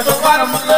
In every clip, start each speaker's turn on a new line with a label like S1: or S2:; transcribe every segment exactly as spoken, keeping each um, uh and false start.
S1: సోపానములో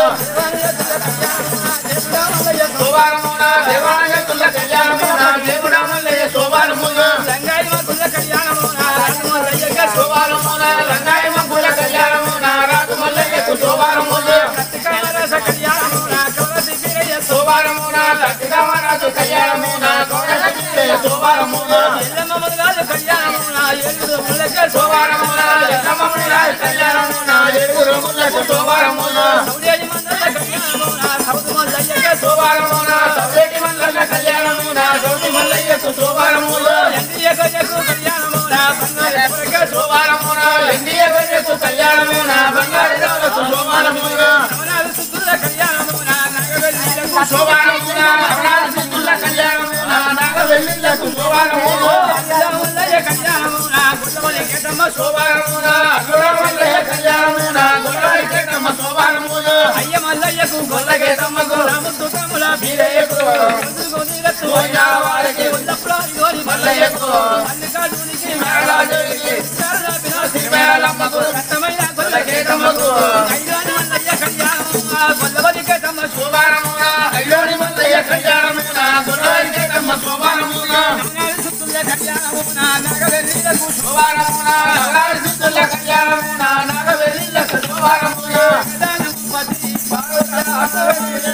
S1: సోపానమున దేవాలయ తుల్ల కళ్యాణమున దేవుడా మల్లయ్య సోపానములో రంగాయి మంగుల కళ్యాణమున రాజమల్లయ్య సోపానమున రంగాయి మంగుల కళ్యాణమున రాజమల్లయ్య సోపానములో కత్తికారస కళ్యాణమున కౌరసిపిరయ్య సోపానమున కత్తికారస కళ్యాణమున కౌరసిపిరయ్య సోపానమున ఎల్లమ్మ మునగాల కళ్యాణమున ఏడుగురు ముల్లక సోపానమున ఎల్లమ్మ మునగాల కళ్యాణమున ఏడుగురు ముల్లక సోపానమున సౌదేవి మందల కళ్యాణమున సౌదు మల్లయ్య సోపానమున సౌదేవి మందల కళ్యాణమున సౌదు మల్లయ్య సోపానమున ఎండియ గజకు కళ్యాణమున బంగారు పురక సోపానమున ఎండియ గజకు కళ్యాణమున బంగారు దౌలకు సోపానమున రమణాల సుత్తుల కళ్యాణమున నాగవెల్లిలకు సోపానమున రమణాల సుత్తుల కళ్యాణమున నాగవెల్లిలకు సోపానమున అల్లమల్లయ్య కళ్యాణమున గుల్లవలి కేటమ్మ సోపానమున అల్లమల్లయ్య కళ్యాణమున గుల్లవలి కేటమ్మ సోపానమున అయ్య మల్లయ్యకు గొల్ల కేటమ్మకు రాముద్దు కమల బీరయ్యకు గొందుగొనిరత్తు వారికి ఉల్లప్రాని గోరి మల్లయ్యకు అల్లికాడునికి మేళాజునికి శారదా వినాశి మేళమ్మకు రత్తమైన గొల్ల కేటమ్మకు అయ్యోని మల్లయ్య కళ్యాణమున గొల్లవలి కేటమ్మ సోపానమున అయ్యోని మల్లయ్య కళ్యాణమున గొల్లవలి కేటమ్మ సోపానమున రంగారి సుత్తుల కళ్యాణమున నాగవెల్లిలకు సోపానమున రంగారి సుత్తుల కళ్యాణమున నాగవెల్లిలకు సోపానమున గదానంపతి పార్వతీ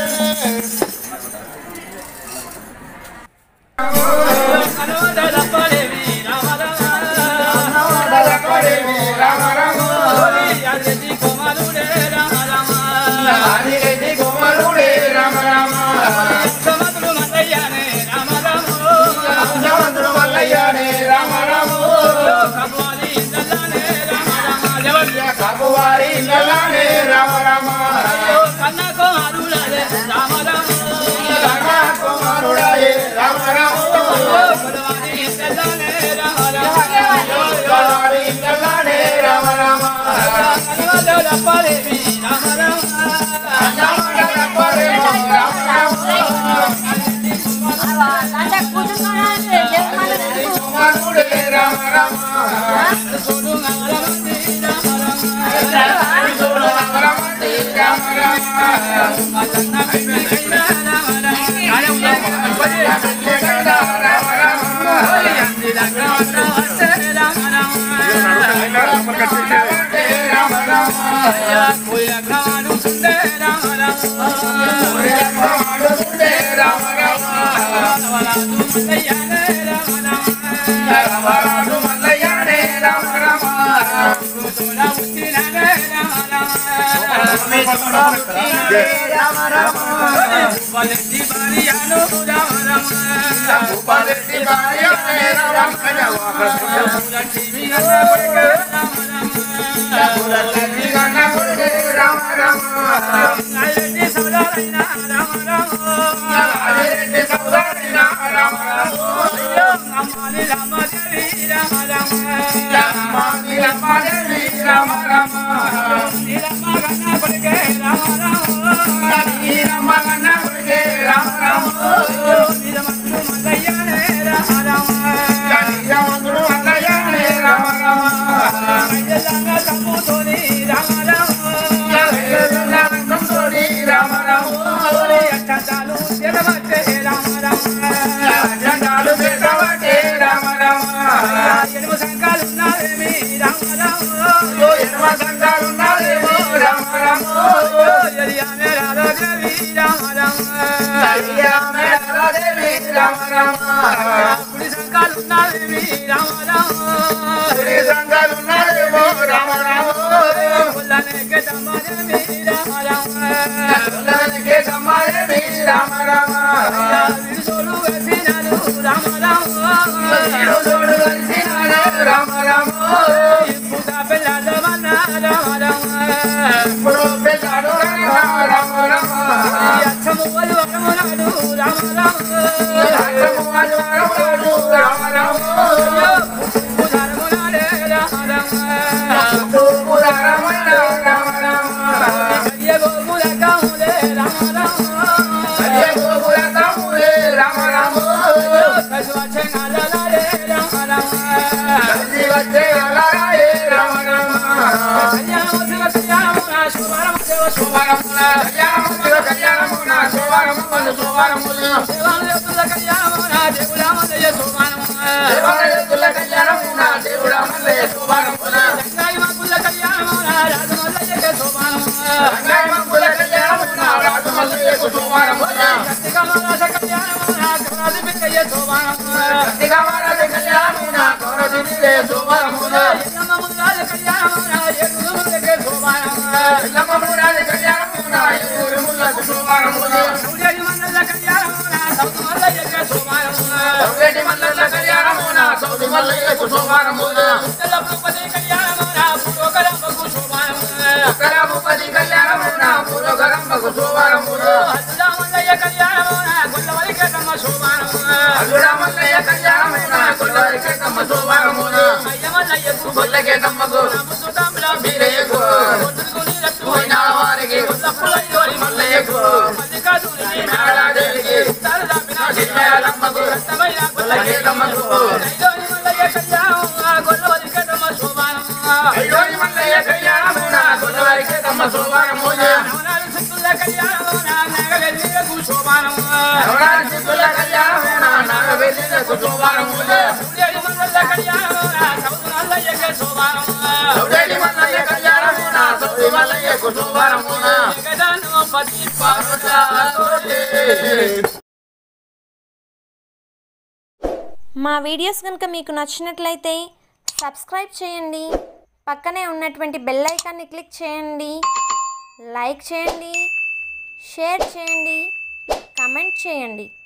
S1: అనవదల పరేవి రామ రామ అనవదల పరేవి రామ రామ ఆదిరెడ్డి కుమారుడే రామ రామ ఆదిరెడ్డి కుమారుడే రామ రామ సముద్రు మల్లయ్యనే రామ రామ సముద్రు మల్లయ్యనే రామ రామ కబువారి నల్లనే రామ రామ జవల్య కబువారి నల్లనే రామ రామ కన్న కుమారుడే రామ రామ కన్న కుమారుడే రామ రామ కబువారి నల్లనే రామ రామ కబువారి నల్లనే రామ రామ అనవదల పరేవి రామ రామ అనవదల పరేవి రామ రామ అంటే కూతురుగానే జగమని కుమారుడే రామ రామ సోను నగరమంది రామ రామ సోను నగరమంది రామ రామ మల్లన్న బిడ్డైనా రామ రామ కాయముల పరమపతి బిడ్డైనా రామ రామ యంది దగ్గరవన్న వస్తే రామ రామ రామ రామ కోయిల గ్రామాలు సుందే రామ రామ కోయిల గ్రామాలు సుందే రామ రామ వరాదు మల్లయ్యనే రామ రామ వరాదు మల్లయ్యనే రామ రామ తోడా ఉట్టిననే రామ రామ తోడా ఉట్టిననే రామ రామ ఉపలెట్టి భార్యను రామ రామ ఉపలెట్టి భార్యనే రామ రామ ఉపలెట్టి గన్న కొడుకే రామ రామ ఉపలెట్టి గన్న కొడుకే రామ రామ నాయరెడ్డి సోదరైన రామ రామ నాయరెడ్డి సోదరైన రామ రామ అయ్యో అమ్మాని రామదేవి రామ రామ అమ్మాని రామదేవి రామ రామ నీరమ్మ గన్న కొడుకే రామ రామ నీరమ్మ గన్న కొడుకే రామ రామ నీరమంతుడు మల్లయ్యనే రామ రామ నీరమంతుడు మల్లయ్యనే రామ రామ అయ్యలంగా తమ్ముతోని రామ రామ అయ్యలంగా తమ్ముతోని రామ రామ అచ్చందాలు తెలవట్టే రామ రామ అచ్చందాలు తెలవట్టే రామ రామ ఎనుమ సంకాలున్నారేమి రామ రామ ఎనుమ సంకాలున్నారేమో రామ రామ ఎలియామే రాధాదేవి రామ రామ ఎలియామే రాధాదేవి రామ రామ కుడి సంకాలున్నారేమి రామ రామ కుడి సంకాలున్నారేమో రామ రామ కుల్లనేకే తమ్మదేవి రామ రామ కుల్లనేకే తమ్మదేవి రామ రామ విడుసోలు వేసినారు రామ రామ విడుసోలు వేసినారు రామ రామ ఇప్పుడు పెళ్ళాడమన్న రామ రామ ఇప్పుడు పెళ్ళాడు రామ రామ అచ్చము వాళ్ళు వరమునాడు రామ రామ అచ్చము వాళ్ళు వరమునాడు రామ రామ పురారమునాడే రామ రామ పురారమునాడు రామ రామ కడియ గోముల కాములే రామ రామ కడియ శోభానములు దేవాలయతుల కళ్యాణమున దేవుడా మల్లయ్య శోభానమున దేవాలయతుల కళ్యాణమున దేవుడా మల్లయ్య శోభానమున గంగాయి మంగుల కళ్యాణమున రాజు మల్లయ్య శోభానమున గంగాయి మంగుల కళ్యాణమున రాజు మల్లయ్య శోభానమున కార్తీక మాస కళ్యాణమున కౌరది బిక్కయ్య శోభానమున కార్తీక మాస కళ్యాణమున కౌరది బిక్కయ్య శోభానమున ఎల్లమ్మ మురాల కళ్యాణమున ఏడుగురు ముల్లయ్య శోభానమున ఎల్లమ్మ మురాల కళ్యాణమున ఏడుగురు ముల్లయ్య శోభానమున సౌడేటి మండల కళ్యాణమున సౌదు మల్లయ్య శోభానమున సౌడేటి మండల కళ్యాణమున సౌదు మల్లయ్య శోభానమున ఉత్తల భూపతి కళ్యాణమున పురోగరంబకు శోభానమున ఉత్తల భూపతి కళ్యాణమున పురోగరంబకు శోభానమున హల్లుడా మల్లయ్య కళ్యాణమున గొల్లవలికేతమ్మ శోభానమున హల్లుడా మల్లయ్య కళ్యాణమున గొల్లవలికేతమ్మ శోభానమున అయ్య మల్లయ్యకు గొల్లకేతమ్మకు నమ్ముతాంబల బీరయ్యకు పొద్దుగుని రట్టు పోయిన వారికి గొల్లపులయ్యోరి మల్లయ్యకు మల్లికార్జునికి నారాదేవికి తలదాపిన జిల్లాలమ్మకు రత్తమైన గొల్లకేతమ్మకు ఐదోని మల్లయ్య కళ్యాణమున గొల్లవలికేతమ్మ శోభానమున ఐదోని మల్లయ్య కళ్యాణమున గొల్లవలికేతమ్మ శోభానమున నవనాడు సిద్ధుల కళ్యాణమున నాగవెల్లిలకు శోభానమున నవనాడు సిద్ధుల కళ్యాణమున నాగవెల్లిలకు శోభానమున సౌడేటి మండల కళ్యాణమున సౌదు మల్లయ్యకు శోభానమున సౌడేటి మల్లయ్య కళ్యాణమున సౌదు మల్లయ్యకు శోభానమున జగదానుపతి పార్వతీ.
S2: మా వీడియోస్ కనుక మీకు నచ్చినట్లయితే సబ్స్క్రైబ్ చేయండి, పక్కనే ఉన్నటువంటి బెల్ ఐకాన్ని క్లిక్ చేయండి, లైక్ చేయండి, షేర్ చేయండి, కామెంట్ చేయండి.